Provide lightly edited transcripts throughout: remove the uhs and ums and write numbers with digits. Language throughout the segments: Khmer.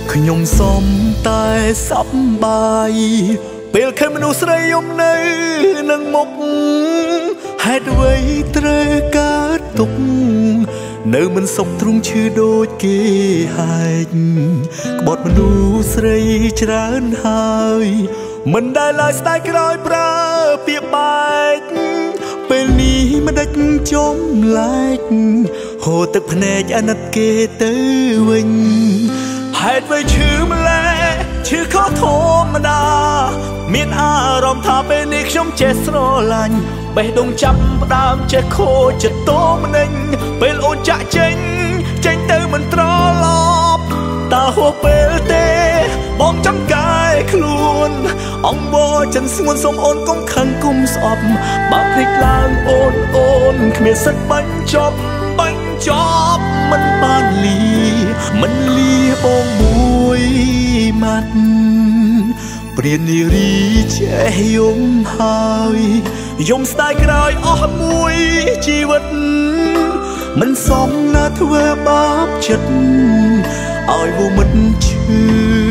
ខ្ញុំសុំតែសប្បាយពេលឃើញមនុស្សស្រីយំនៅនឹងមុខហេតុអ្វីត្រូវកើតទុកនៅមិនសុខទ្រង់ឈឺដូចគេហែកក្បត់មនុស្សស្រីច្រើនហើយមិនដែលឡើយស្ដាយក្រោយប្រើពាក្យបែកពេលនេះមិនដេចចំលែកហូរទឹកភ្នែកអាណិតគេទៅវិញហេតុអ្វីឈឺម្ល៉េះឈឺខុសធម្មតាមានអារម្មណ៍ថាពេលនេះខ្ញុំចេះស្រឡាញ់បេះដូងចាប់ផ្ដើមចេះខូចចិត្តតម្នេញពេលអូនចាក់ចេញទៅមិនត្រឡប់តើហួសពេលទេបងចាំកាយខ្លួនអង្វរចិនស្ងួនសូមអូនកុំខឹងគុំស្អប់បើភ្លេចឡើងអូនគ្មានសិទ្ធបញ្ចប់មិនបានមិនលាបងមួយម៉ាត់ព្រាននារីចេះយំហើយយំស្ដាយក្រោយអស់មួយជីវិតមិនសមណាធ្វើបាបចិត្តឲ្យវមិតឈឺ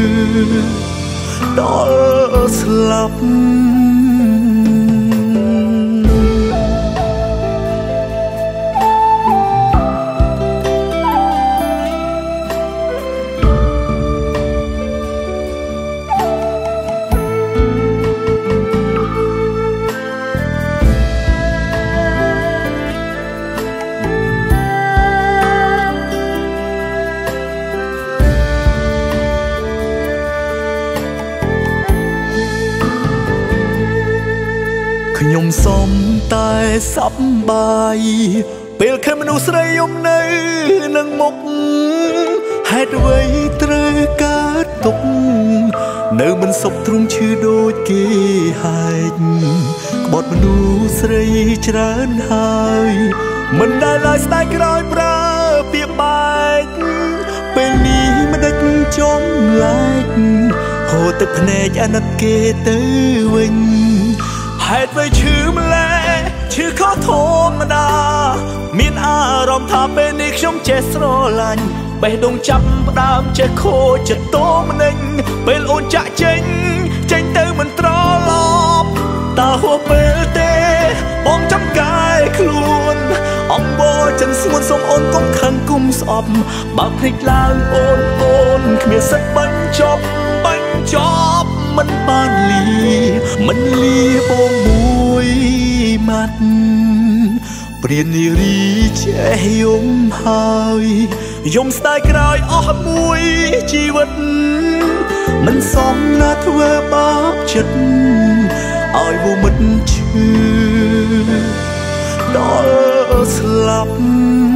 ដល់ស្លាប់ខ្ញុំសុំតែសប្បាយពេលឃើញមនុស្សស្រីយំនៅនឹងមុខហេតុអ្វីត្រូវកើតទុកនៅមិនសុខទ្រង់ឈឺដូចគេហែកក្បត់មនុស្សស្រីច្រើនហើយមិនដែលឡើយស្ដាយក្រោយប្រើពាក្យបែកពេលនេះមិនដេចចំលែកហូរទឹកភ្នែកអាណិតគេទៅវិញហេតុអ្វីឈឺម្ល៉េះឈឺខុសធម្មតាមានអារម្មណ៍ថាពេលនេះខ្ញុំចេះស្រឡាញ់បេះដូងចាប់ផ្ដើមចេះខូចចិត្តតម្នេញពេលអូនចាក់ចេញទៅមិនត្រឡប់តើហួសពេលទេបងចាំកាយខ្លួនអង្វរចិនស្ងួនសូមអូនកុំខឹងគុំស្អប់បើភ្លេចឡើងអូនគ្មានសិទ្ធបញ្ចប់មិនបានមិនលាបងមួយម៉ាត់ព្រាននារីចេះយំហើយយំស្ដាយក្រោយអស់មួយជីវិតមិនសមណាធ្វើបាបចិត្តឲ្យវមិតឈឺដល់ស្លាប់